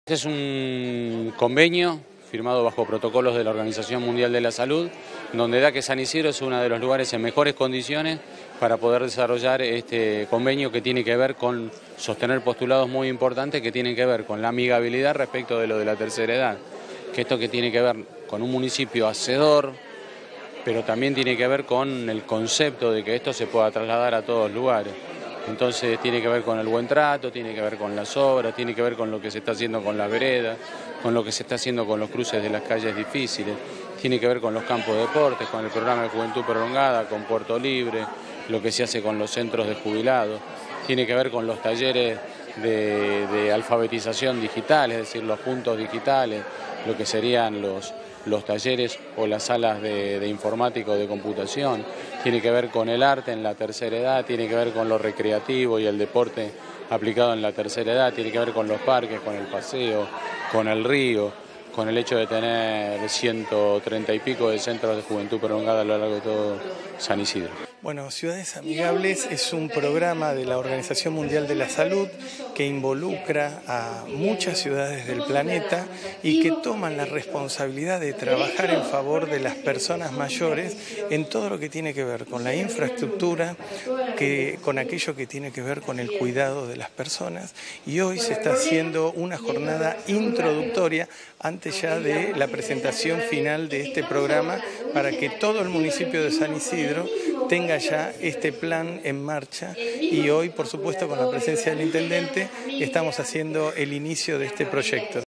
Este es un convenio firmado bajo protocolos de la Organización Mundial de la Salud, donde da que San Isidro es uno de los lugares en mejores condiciones para poder desarrollar este convenio que tiene que ver con sostener postulados muy importantes que tienen que ver con la amigabilidad respecto de lo de la tercera edad. Que esto que tiene que ver con un municipio hacedor, pero también tiene que ver con el concepto de que esto se pueda trasladar a todos los lugares. Entonces tiene que ver con el buen trato, tiene que ver con las obras, tiene que ver con lo que se está haciendo con las veredas, con lo que se está haciendo con los cruces de las calles difíciles, tiene que ver con los campos de deportes, con el programa de juventud prolongada, con Puerto Libre, lo que se hace con los centros de jubilados, tiene que ver con los talleres de alfabetización digital, es decir, los puntos digitales, lo que serían los talleres o las salas de informática o de computación, tiene que ver con el arte en la tercera edad, tiene que ver con lo recreativo y el deporte aplicado en la tercera edad, tiene que ver con los parques, con el paseo, con el río, con el hecho de tener 130 y pico de centros de juventud prolongada a lo largo de todo San Isidro. Bueno, Ciudades Amigables es un programa de la Organización Mundial de la Salud que involucra a muchas ciudades del planeta y que toman la responsabilidad de trabajar en favor de las personas mayores en todo lo que tiene que ver con la infraestructura, con aquello que tiene que ver con el cuidado de las personas. Y hoy se está haciendo una jornada introductoria antes ya de la presentación final de este programa para que todo el municipio de San Isidro tenga ya este plan en marcha, y hoy, por supuesto, con la presencia del intendente, estamos haciendo el inicio de este proyecto.